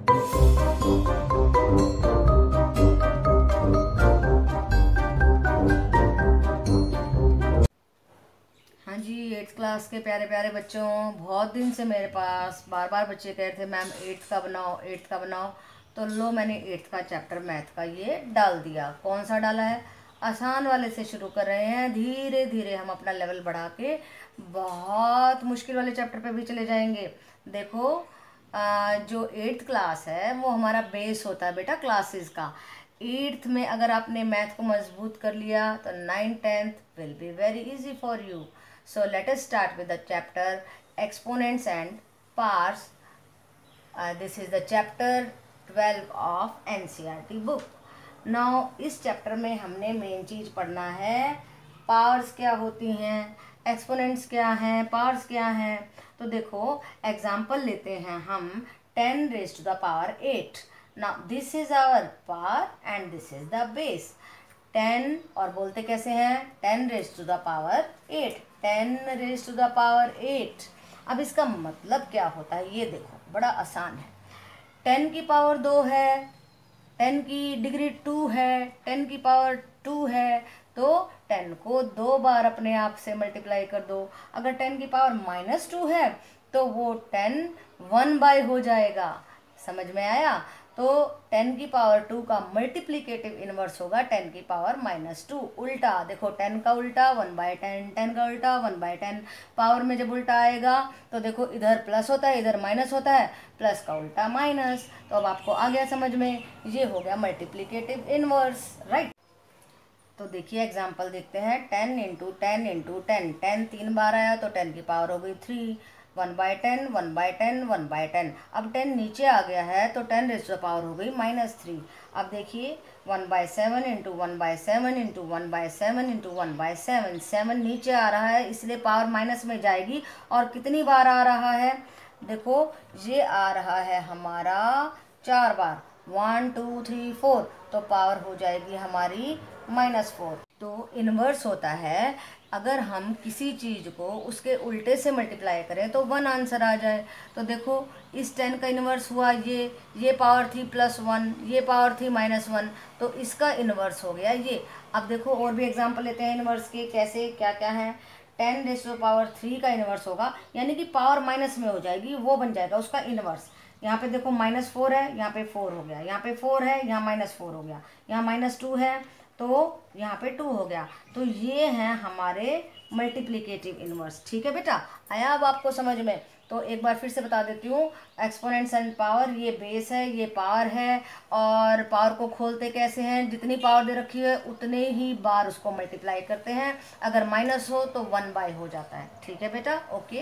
हाँ जी, 8th class के प्यारे प्यारे बच्चों, बहुत दिन से मेरे पास बार बार बच्चे कह रहे थे मैम 8th का बनाओ, 8th का बनाओ। तो लो, मैंने 8th का चैप्टर मैथ का ये डाल दिया। कौन सा डाला है? आसान वाले से शुरू कर रहे हैं, धीरे धीरे हम अपना लेवल बढ़ा के बहुत मुश्किल वाले चैप्टर पे भी चले जाएंगे। देखो, जो 8th क्लास है वो हमारा बेस होता है बेटा क्लासेस का। 8th में अगर आपने मैथ को मजबूत कर लिया तो 9th 10th will be very easy for you. So let us start with the chapter exponents and powers. This is the chapter 12 of NCERT book. Now इस चैप्टर में हमने मेन चीज़ पढ़ना है, पावर्स क्या होती हैं, एक्सपोनेंट्स क्या हैं, पावर्स क्या हैं। तो देखो एग्जाम्पल लेते हैं हम 10 raised to the power 8. Now this is our power and this is the base. 10 और बोलते कैसे हैं? 10 raised to the power 8. 10 raised to the power 8. अब इसका मतलब क्या होता है ये देखो, बड़ा आसान है। 10 की पावर 2 है, 10 की डिग्री 2 है, 10 की पावर 2 है, तो 10 को 2 बार अपने आप से मल्टीप्लाई कर दो। अगर 10 की पावर -2 है तो वो 10 1 बाय हो जाएगा। समझ में आया? तो 10 की पावर 2 का मल्टीप्लिकेटिव इनवर्स होगा 10 की पावर -2। उल्टा देखो, 10 का उल्टा 1/10, 10 का उल्टा 1/10। पावर में जब उल्टा आएगा तो देखो इधर प्लस होता है, इधर माइनस होता है, प्लस का उल्टा माइनस। तो अब आपको आ गया समझ में, ये हो गया मल्टीप्लिकेटिव इनवर्स, राइट। तो देखिए एग्जाम्पल देखते हैं। 10 × 10 × 10, 10 3 बार आया तो 10 की पावर हो गई 3। 1/10, 1/10, 1/10। अब 10 नीचे आ गया है तो 10 रेज़ टू द पावर हो गई -3। अब देखिए 1/7 × 1/7 × 1/7 × 1/7। 7 नीचे आ रहा है इसलिए पावर माइनस में जाएगी। और कितनी बार आ रहा है? देखो ये आ रहा है हमारा 4 बार, 1 2 3 4, तो पावर हो जाएगी हमारी -4। तो इन्वर्स होता है, अगर हम किसी चीज़ को उसके उल्टे से मल्टीप्लाई करें तो 1 आंसर आ जाए। तो देखो इस 10 का इन्वर्स हुआ ये पावर थी +1, ये पावर थी -1, तो इसका इन्वर्स हो गया ये। अब देखो और भी एग्जांपल लेते हैं इन्वर्स के, कैसे क्या क्या है। 10 रेज़ टू द पावर 3 का इन्वर्स होगा, यानी कि पावर माइनस में हो जाएगी, वो बन जाएगा उसका इन्वर्स। यहाँ पे देखो -4 है, यहाँ पे 4 हो गया, यहाँ पे 4 है, यहाँ -4 हो गया, यहाँ -2 है तो यहाँ पे 2 हो गया। तो ये हैं हमारे मल्टीप्लिकेटिव इनवर्स। ठीक है बेटा, आया अब आपको समझ में? तो एक बार फिर से बता देती हूँ, एक्सपोनेंट्स एंड पावर, ये बेस है, ये पावर है। और पावर को खोलते कैसे हैं? जितनी पावर दे रखी है उतने ही बार उसको मल्टीप्लाई करते हैं। अगर माइनस हो तो 1 बाय हो जाता है। ठीक है बेटा, ओके।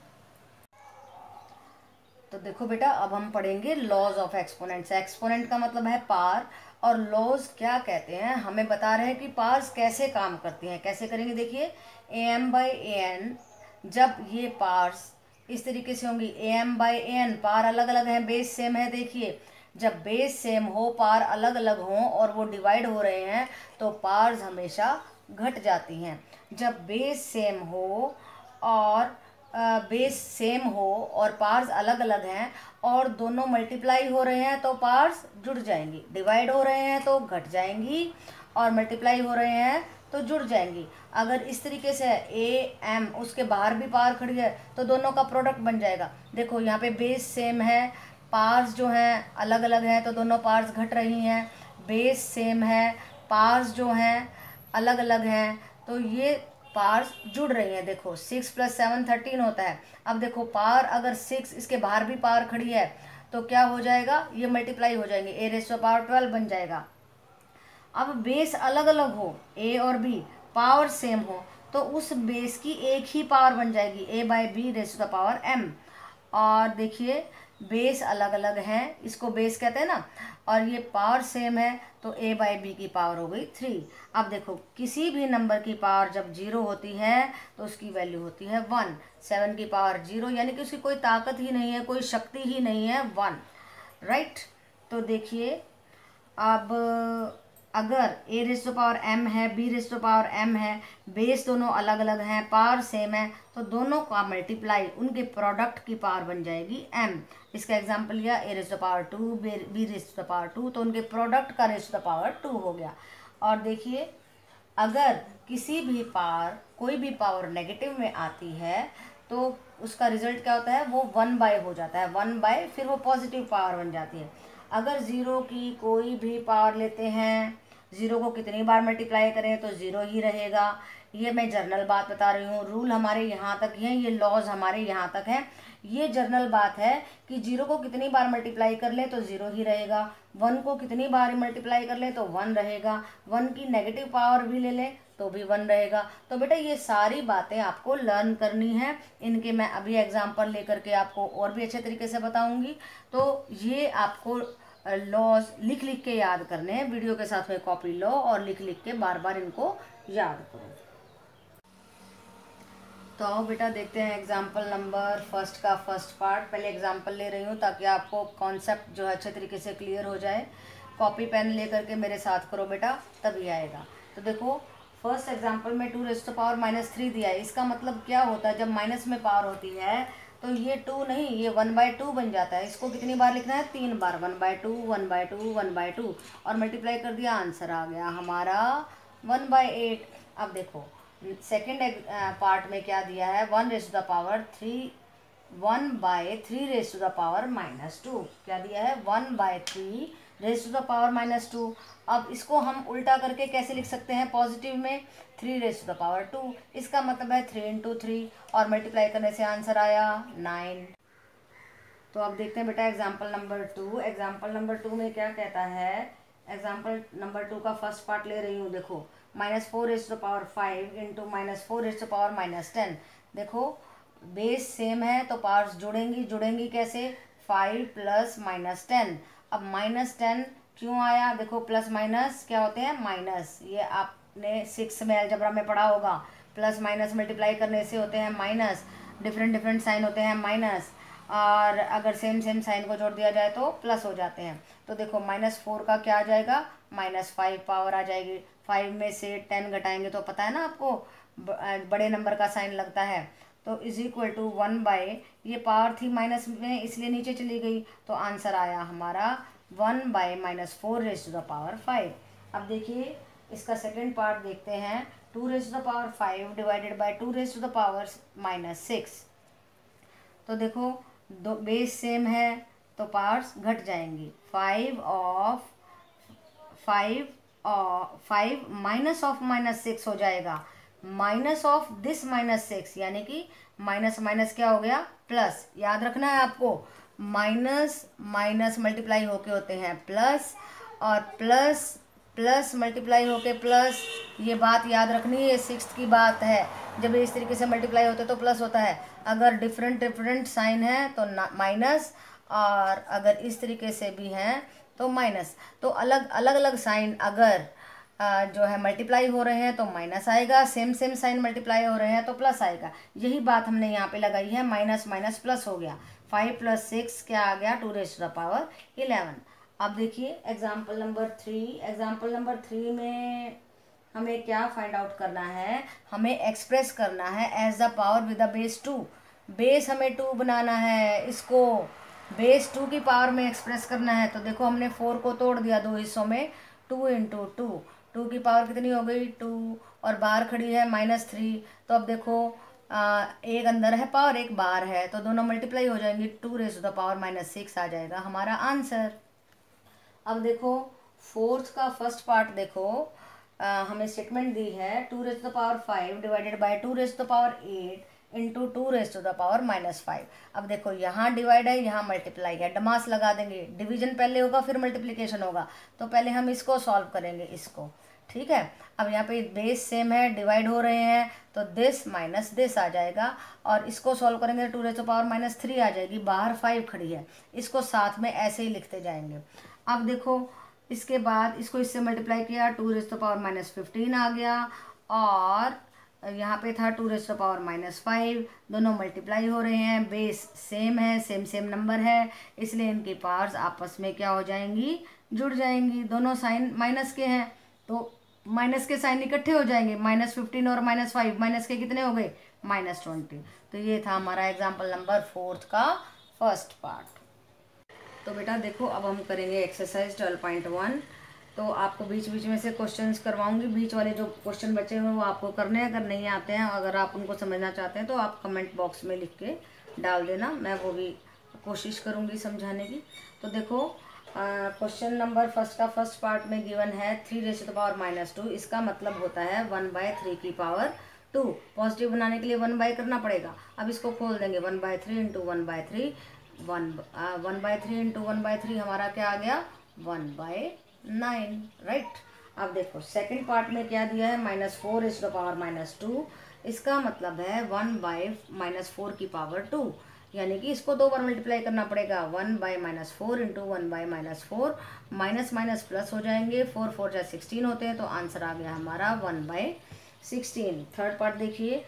तो देखो बेटा, अब हम पढ़ेंगे लॉज ऑफ एक्सपोनेंट्स। एक्सपोनेंट का मतलब है पावर, और लॉज क्या कहते हैं, हमें बता रहे हैं कि पावर्स कैसे काम करती हैं। कैसे करेंगे देखिए, am/an, जब ये पावर्स इस तरीके से होंगी, am/an, पावर अलग अलग हैं, बेस सेम है। देखिए जब बेस सेम हो, पावर अलग अलग हों और वो डिवाइड हो रहे हैं तो पावर्स हमेशा घट जाती हैं। जब बेस सेम हो और बेस सेम हो और पार्स अलग अलग हैं और दोनों मल्टीप्लाई हो रहे हैं तो पार्स जुड़ जाएंगी। डिवाइड हो रहे हैं तो घट जाएंगी और मल्टीप्लाई हो रहे हैं तो जुड़ जाएंगी। अगर इस तरीके से ए एम, उसके बाहर भी पावर खड़ी है तो दोनों का प्रोडक्ट बन जाएगा। देखो यहाँ पे बेस सेम है, पार्स जो हैं अलग अलग हैं तो दोनों पार्स घट रही हैं। बेस सेम है, पार्स जो हैं अलग अलग हैं तो ये पावर्स जुड़ रही हैं। देखो 6 + 7 13 होता है। अब देखो पावर अगर 6, इसके बाहर भी पावर खड़ी है तो क्या हो जाएगा? ये मल्टीप्लाई हो जाएंगे, a⁻12 बन जाएगा। अब बेस अलग अलग हो, a और b, पावर सेम हो, तो उस बेस की एक ही पावर बन जाएगी, a/b⁻m। और देखिए बेस अलग अलग हैं, इसको बेस कहते हैं ना, और ये पावर सेम है तो a/b की पावर हो गई 3। अब देखो किसी भी नंबर की पावर जब 0 होती है तो उसकी वैल्यू होती है 1। 7 की पावर 0, यानी कि उसकी कोई ताकत ही नहीं है, कोई शक्ति ही नहीं है, 1, राइट। तो देखिए अब अगर a raise to power m है, b raise to power m है, बेस दोनों अलग अलग हैं, पावर सेम है, तो दोनों का मल्टीप्लाई उनके प्रोडक्ट की पावर बन जाएगी m। इसका एग्जांपल लिया a raise to power 2, b raise to power 2, तो उनके प्रोडक्ट का रेज़ टू पावर 2 हो गया। और देखिए अगर किसी भी पावर, कोई भी पावर नेगेटिव में आती है तो उसका रिजल्ट क्या होता है, वो 1/, हो जाता है 1/, फिर वो पॉजिटिव पावर बन जाती है। अगर ज़ीरो की कोई भी पावर लेते हैं, ज़ीरो को कितनी बार मल्टीप्लाई करें तो ज़ीरो ही रहेगा। ये मैं जर्नल बात बता रही हूँ, रूल हमारे यहाँ तक ही हैं, ये लॉज हमारे यहाँ तक हैं। ये जर्नल बात है कि जीरो को कितनी बार मल्टीप्लाई कर ले तो ज़ीरो ही रहेगा, वन को कितनी बार मल्टीप्लाई कर ले तो वन रहेगा, वन की नेगेटिव पावर भी ले ले तो भी वन रहेगा। तो बेटा ये सारी बातें आपको लर्न करनी है, इनके मैं अभी एग्जांपल लेकर के आपको और भी अच्छे तरीके से बताऊंगी। तो ये आपको लॉज लिख लिख के याद करने हैं, वीडियो के साथ में कॉपी लो और लिख लिख के बार बार इनको याद करो। तो आओ बेटा देखते हैं एग्जाम्पल नंबर फर्स्ट का फर्स्ट पार्ट। पहले एग्जाम्पल ले रही हूँ ताकि आपको कॉन्सेप्ट जो है अच्छे तरीके से क्लियर हो जाए। कॉपी पेन ले करके मेरे साथ करो बेटा, तभी आएगा। तो देखो फर्स्ट एग्जाम्पल में 2 रेज़ टू पावर -3 दिया है। इसका मतलब क्या होता है, जब माइनस में पावर होती है तो ये 2 नहीं, ये 1/2 बन जाता है। इसको कितनी बार लिखना है, 3 बार, 1/2 1/2 1/2, और मल्टीप्लाई कर दिया, आंसर आ गया हमारा 1/8। अब देखो सेकेंड पार्ट में क्या दिया है, 1 raise to the power 3, 1/3 raise to the power -2। क्या दिया है, 1/3 रेज़ टू द पावर -2। अब इसको हम उल्टा करके कैसे लिख सकते हैं, पॉजिटिव में 3 रेज़ टू द पावर 2। इसका मतलब है 3 × 3, और मल्टीप्लाई करने से आंसर आया 9। तो अब देखते हैं बेटा एग्जाम्पल नंबर 2। एग्जाम्पल नंबर 2 में क्या कहता है, एग्जाम्पल नंबर 2 का फर्स्ट पार्ट ले रही हूँ। देखो -4 raise to power 5 into -4 raise to power -10। देखो बेस सेम है तो पावर्स जुड़ेंगी कैसे, 5 + -10। अब -10 क्यों आया, देखो प्लस माइनस क्या होते हैं, माइनस। ये आपने 6 में अलजेब्रा में पढ़ा होगा, प्लस माइनस मल्टीप्लाई करने से होते हैं माइनस, डिफरेंट साइन होते हैं माइनस, और अगर सेम साइन को जोड़ दिया जाए तो प्लस हो जाते हैं। तो देखो -4 का क्या आ जाएगा, -5 पावर आ जाएगी। 5 में से 10 घटाएंगे तो पता है ना आपको बड़े नंबर का साइन लगता है। तो = 1/, ये पावर थी माइनस में इसलिए नीचे चली गई, तो आंसर आया हमारा 1/-4 रेज़ टू द पावर 5। अब देखिए इसका सेकेंड पार्ट देखते हैं, 2 raise to the power 5 divided by 2 raise to the power -6। तो देखो दो बेस सेम है तो पावर्स घट जाएंगी। 5 माइनस ऑफ -6 हो जाएगा, माइनस ऑफ दिस -6, यानी कि माइनस माइनस क्या हो गया, प्लस। याद रखना है आपको, माइनस माइनस मल्टीप्लाई होके होते हैं प्लस, और प्लस प्लस मल्टीप्लाई होके प्लस। ये बात याद रखनी है, 6th की बात है। जब इस तरीके से मल्टीप्लाई होते तो प्लस होता है, अगर डिफरेंट साइन है तो माइनस, और अगर इस तरीके से भी हैं तो माइनस। तो अलग अलग साइन अगर जो है मल्टीप्लाई हो रहे हैं तो माइनस आएगा, सेम साइन मल्टीप्लाई हो रहे हैं तो प्लस आएगा। यही बात हमने यहाँ पे लगाई है, माइनस माइनस प्लस हो गया। 5 + 6 क्या आ गया, 2 रेज़ टू द पावर 11। अब देखिए एग्जाम्पल नंबर 3। एग्जाम्पल नंबर 3 में हमें क्या फाइंड आउट करना है, हमें एक्सप्रेस करना है as the power with the base 2। Base हमें 2 बनाना है, इसको बेस 2 की पावर में एक्सप्रेस करना है। तो देखो हमने 4 को तोड़ दिया 2 हिस्सों में, 2 × 2, 2 की पावर कितनी हो गई, 2, और बाहर खड़ी है -3। तो अब देखो एक अंदर है पावर, एक बाहर है, तो दोनों मल्टीप्लाई हो जाएंगी, 2 रेज़ टू द पावर -6 आ जाएगा हमारा आंसर। अब देखो फोर्थ का फर्स्ट पार्ट देखो, हमें स्टेटमेंट दी है 2 raise to the power 5 divided by 2 raise to the power 8 into 2 raise to the power -5। अब देखो यहाँ डिवाइड है, यहाँ मल्टीप्लाई है, डमास लगा देंगे, डिवीजन पहले होगा फिर मल्टीप्लिकेशन होगा। तो पहले हम इसको सॉल्व करेंगे, इसको, ठीक है। अब यहाँ पे बेस सेम है, डिवाइड हो रहे हैं, तो दिस माइनस दिस आ जाएगा, और इसको सॉल्व करेंगे 2 रेज़ टू द पावर -3 आ जाएगी, बाहर 5 खड़ी है, इसको साथ में ऐसे ही लिखते जाएंगे। अब देखो इसके बाद इसको इससे मल्टीप्लाई किया, 2 रेज़ टू द पावर -15 आ गया, और यहाँ पे था 2 रेज़ टू द पावर -5, दोनों मल्टीप्लाई हो रहे हैं, बेस सेम है, सेम नंबर है, इसलिए इनकी पावर्स आपस में क्या हो जाएंगी, जुड़ जाएंगी। दोनों साइन माइनस के हैं तो माइनस के साइन इकट्ठे हो जाएंगे, -15 और -5, माइनस के कितने हो गए, -20। तो ये था हमारा एग्जाम्पल नंबर 4 का फर्स्ट पार्ट। तो बेटा देखो अब हम करेंगे एक्सरसाइज 12.1। तो आपको बीच बीच में से क्वेश्चंस करवाऊंगी, बीच वाले जो क्वेश्चन बचे हुए वो आपको करने हैं, अगर नहीं आते हैं, अगर आप उनको समझना चाहते हैं तो आप कमेंट बॉक्स में लिख के डाल देना, मैं वो भी कोशिश करूंगी समझाने की। तो देखो क्वेश्चन नंबर फर्स्ट का फर्स्ट पार्ट में गिवन है 3⁻²। इसका मतलब होता है 1/3 की पावर 2। पॉजिटिव बनाने के लिए 1/, करना पड़ेगा। अब इसको खोल देंगे, 1/3 इंटू 1/3, 1/3 इंटू 1/3 हमारा क्या आ गया, 1/9, राइट। अब देखो सेकंड पार्ट में क्या दिया है, -4⁻²। इसका मतलब है 1/-4 की पावर 2, यानी कि इसको 2 बार मल्टीप्लाई करना पड़ेगा। 1/-4 इंटू 1/-4, माइनस माइनस प्लस हो जाएंगे, 4 4 जा 16 होते हैं, तो आंसर आ गया हमारा 1/16। थर्ड पार्ट देखिए,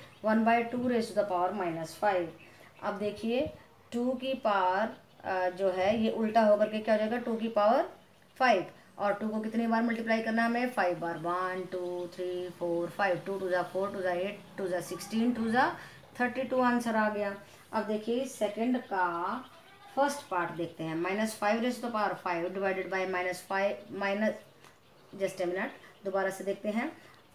1/2⁻5। अब देखिए 2 की पावर जो है ये उल्टा होकर के क्या हो जाएगा, 2 की पावर 5, और 2 को कितनी बार मल्टीप्लाई करना है हमें, 5 बार। 1 2 3 4 5, 2 2 जा 4, 2 जा 8, 2 जा 16, 2 जा 32, आंसर आ गया। अब देखिए सेकंड का फर्स्ट पार्ट देखते हैं, -5⁻5 divided by -5 just a minute, दोबारा से देखते हैं।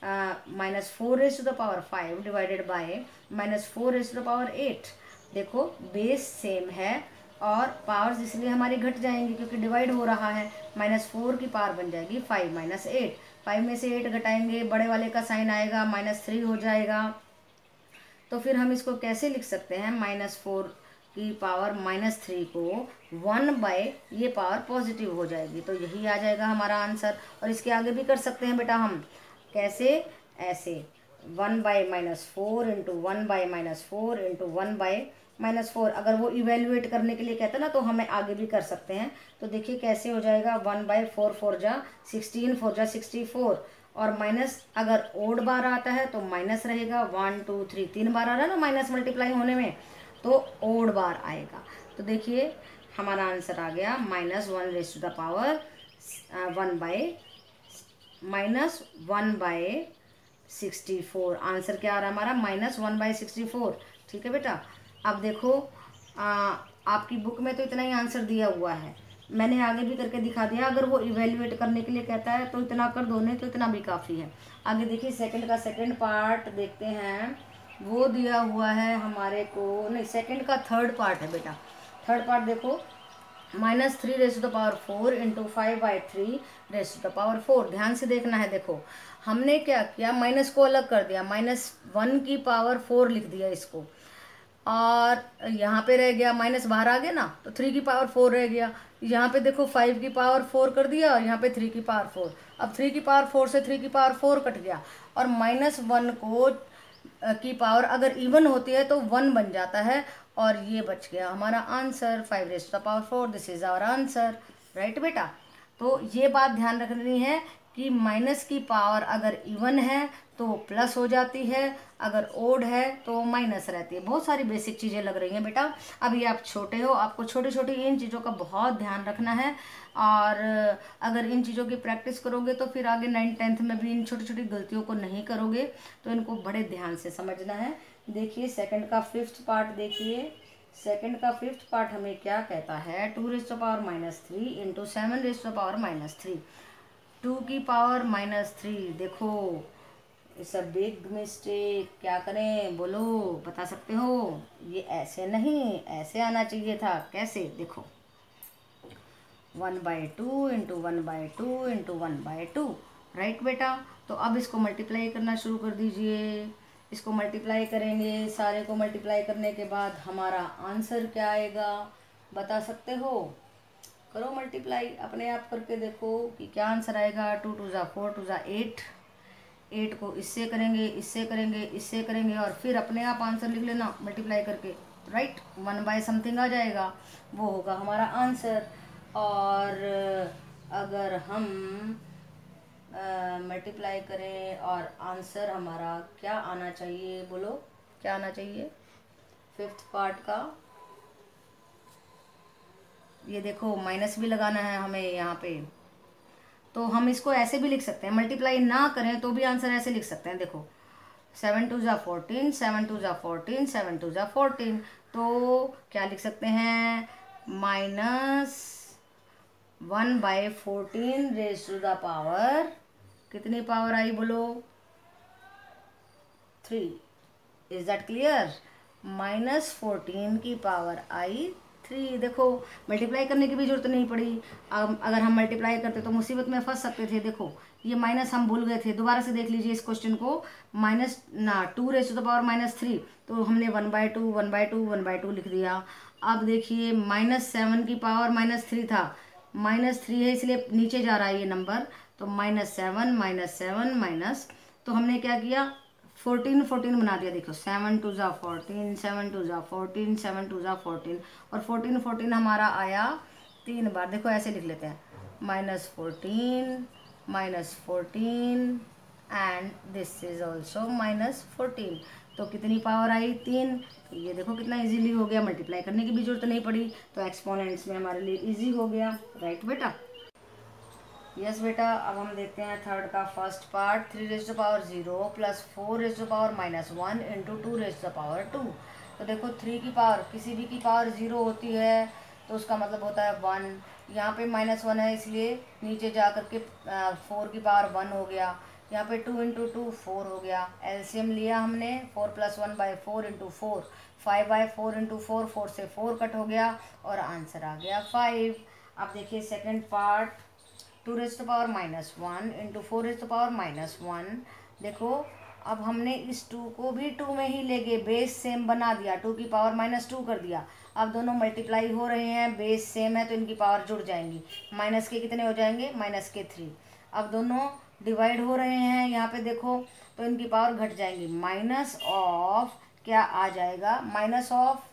-4⁻5 डिवाइडेड बाय -4⁸। देखो बेस सेम है और पावर्स इसलिए हमारी घट जाएंगी क्योंकि डिवाइड हो रहा है। -4 की पावर बन जाएगी 5 -8, 5 में से 8 घटाएंगे, बड़े वाले का साइन आएगा, -3 हो जाएगा। तो फिर हम इसको कैसे लिख सकते हैं, -4 की पावर -3 को 1/, ये पावर पॉजिटिव हो जाएगी, तो यही आ जाएगा हमारा आंसर। और इसके आगे भी कर सकते हैं बेटा हम, कैसे, ऐसे 1/-4 इंटू 1/-4 इंटू 1/-4। अगर वो इवेल्युएट करने के लिए कहता है ना, तो हमें आगे भी कर सकते हैं। तो देखिए कैसे हो जाएगा, 1/4 4 जा 16, 4 जा 64, और माइनस अगर ओड बार आता है तो माइनस रहेगा। 1 2 3 3 बार आ रहा है ना माइनस मल्टीप्लाई होने में, तो ओड बार आएगा। तो देखिए हमारा आंसर आ गया -1/64। आंसर क्या आ रहा है हमारा, -1/64। ठीक है बेटा। अब देखो आपकी बुक में तो इतना ही आंसर दिया हुआ है, मैंने आगे भी करके दिखा दिया। अगर वो इवेल्युएट करने के लिए कहता है तो इतना कर दो, नहीं तो इतना भी काफ़ी है। आगे देखिए सेकंड का सेकंड पार्ट देखते हैं, वो दिया हुआ है हमारे को, नहीं सेकंड का थर्ड पार्ट है बेटा। थर्ड पार्ट देखो, -3⁻4 इंटू 5/3⁻4। ध्यान से देखना है। देखो हमने क्या किया, माइनस को अलग कर दिया, -1 की पावर 4 लिख दिया इसको, और यहाँ पे रह गया माइनस, बाहर आ गया ना, तो 3 की पावर 4 रह गया। यहाँ पे देखो 5 की पावर 4 कर दिया, और यहाँ पे 3 की पावर 4। अब 3 की पावर 4 से 3 की पावर 4 कट गया, और -1 को की पावर अगर इवन होती है तो 1 बन जाता है, और ये बच गया हमारा answer 5⁻4। This is our answer, right बेटा। तो ये बात ध्यान रखनी है कि माइनस की पावर अगर इवन है तो प्लस हो जाती है, अगर ओड है तो माइनस रहती है। बहुत सारी बेसिक चीज़ें लग रही हैं बेटा, अभी आप छोटे हो, आपको छोटी छोटी इन चीज़ों का बहुत ध्यान रखना है। और अगर इन चीज़ों की प्रैक्टिस करोगे तो फिर आगे 9th 10th में भी इन छोटी छोटी गलतियों को नहीं करोगे, तो इनको बड़े ध्यान से समझना है। देखिए सेकंड का फिफ्थ पार्ट देखिए, सेकंड का फिफ्थ पार्ट हमें क्या कहता है, 2⁻³ इंटू 7⁻3। 2 की पावर -3, देखो इट्स अ बिग मिस्टेक। क्या करें बोलो, बता सकते हो, ये ऐसे नहीं, ऐसे आना चाहिए था। कैसे, देखो 1/2 इंटू 1/2 इंटू 1/2, राइट बेटा। तो अब इसको मल्टीप्लाई करना शुरू कर दीजिए। इसको मल्टीप्लाई करेंगे, सारे को मल्टीप्लाई करने के बाद हमारा आंसर क्या आएगा, बता सकते हो, करो मल्टीप्लाई अपने आप करके देखो कि क्या आंसर आएगा। 2 2 जा 4, 2 जा 8, 8 को इससे करेंगे, इससे करेंगे, इससे करेंगे, और फिर अपने आप आंसर लिख लेना मल्टीप्लाई करके, राइट। 1/समथिंग आ जाएगा, वो होगा हमारा आंसर। और अगर हम मल्टीप्लाई करें और आंसर हमारा क्या आना चाहिए, बोलो क्या आना चाहिए फिफ्थ पार्ट का। ये देखो माइनस भी लगाना है हमें यहाँ पे, तो हम इसको ऐसे भी लिख सकते हैं, मल्टीप्लाई ना करें तो भी आंसर ऐसे लिख सकते हैं। देखो 7 2 जा 14, 7 2 जा 14, 7 2 जा 14, तो क्या लिख सकते हैं, -1/14 रेज टू द पावर, कितनी पावर आई बोलो, 3। Is that clear? -14 की पावर आई 3। देखो मल्टीप्लाई करने की भी जरूरत नहीं पड़ी। अगर हम मल्टीप्लाई करते तो मुसीबत में फंस सकते थे। देखो ये माइनस हम भूल गए थे, दोबारा से देख लीजिए इस क्वेश्चन को। 2 रेज टू द पावर -3, तो हमने 1/2 1/2 1/2 लिख दिया। अब देखिए -7 की पावर -3 था, -3 है इसलिए नीचे जा रहा है ये नंबर, तो -7 -7 माइनस, तो हमने क्या किया, 14 14 बना दिया। देखो 7 2 जा 14, 7 2 जा 14, 7 2 जा 14, और 14 14 हमारा आया 3 बार। देखो ऐसे लिख लेते हैं, -14 एंड दिस इज ऑल्सो -14, तो कितनी पावर आई, 3। तो ये देखो कितना इजीली हो गया, मल्टीप्लाई करने की भी जरूरत नहीं पड़ी, तो एक्सपोनेंट्स में हमारे लिए इजी हो गया। राइट बेटा? यस बेटा। अब हम देखते हैं थर्ड का first part, 3 raise to power 0 plus 4 raise to power -1 into 2 raise to power 2। तो देखो 3 की पावर, किसी भी की पावर 0 होती है तो उसका मतलब होता है 1। यहाँ पे -1 है इसलिए नीचे जा कर के 4 की पावर 1 हो गया। यहाँ पे 2 इंटू 2 4 हो गया। एलसीएम लिया हमने, 4 + 1/4 इंटू 4, 5/4 इंटू 4, 4 से 4 कट हो गया और आंसर आ गया 5। अब देखिए second part, 2 raise to power -1 into 4 raise to power -1। देखो अब हमने इस 2 को भी 2 में ही ले गए, बेस सेम बना दिया, 2 की पावर -2 कर दिया। अब दोनों मल्टीप्लाई हो रहे हैं, बेस सेम है तो इनकी पावर जुड़ जाएंगी। माइनस के कितने हो जाएंगे, -3। अब दोनों डिवाइड हो रहे हैं यहाँ पे देखो, तो इनकी पावर घट जाएंगी। माइनस ऑफ क्या आ जाएगा, minus of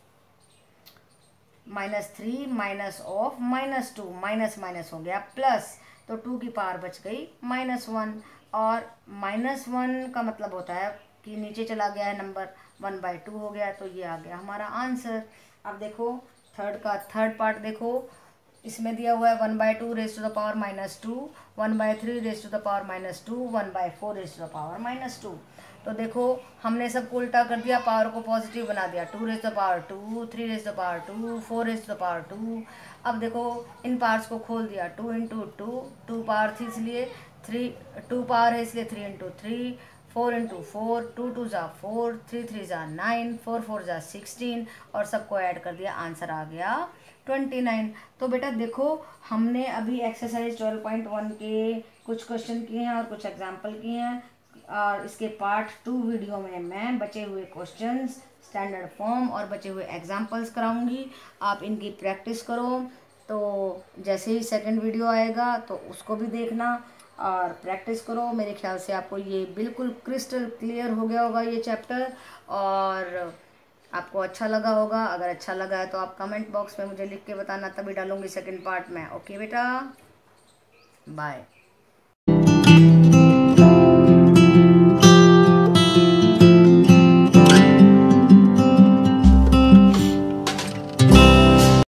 -3 minus of -2, minus minus हो गया प्लस, तो 2 की पावर बच गई -1, और -1 का मतलब होता है कि नीचे चला गया है नंबर, 1/2 हो गया, तो ये आ गया हमारा आंसर। अब देखो थर्ड पार्ट देखो, इसमें दिया हुआ है 1/2 raise to the power -2, 1/3 raise to the power -2, 1/4 raise to the power -2। तो देखो हमने सबको उल्टा कर दिया, पावर को पॉजिटिव बना दिया, 2 raise to the power 2, 3 raise to the power 2, 4 raise to the power 2। अब देखो इन पावर्स को खोल दिया, 2 इंटू 2 पावर थी इसलिए 2 पावर है इसलिए 3 इंटू 3, 4 इंटू 4, 2 2 जा 4, 3 3 जा 9, 4 4 जा 16, और सबको ऐड कर दिया, आंसर आ गया 29। तो बेटा देखो हमने अभी एक्सरसाइज 12.1 के कुछ क्वेश्चन किए हैं और कुछ एग्जाम्पल किए हैं, और इसके पार्ट 2 वीडियो में मैं बचे हुए क्वेश्चंस, स्टैंडर्ड फॉर्म और बचे हुए एग्जाम्पल्स कराऊंगी। आप इनकी प्रैक्टिस करो, तो जैसे ही सेकंड वीडियो आएगा तो उसको भी देखना और प्रैक्टिस करो। मेरे ख्याल से आपको ये बिल्कुल क्रिस्टल क्लियर हो गया होगा ये चैप्टर, और आपको अच्छा लगा होगा। अगर अच्छा लगा है तो आप कमेंट बॉक्स में मुझे लिख के बताना, तभी डालूंगी सेकंड पार्ट में। ओके बेटा, बाय।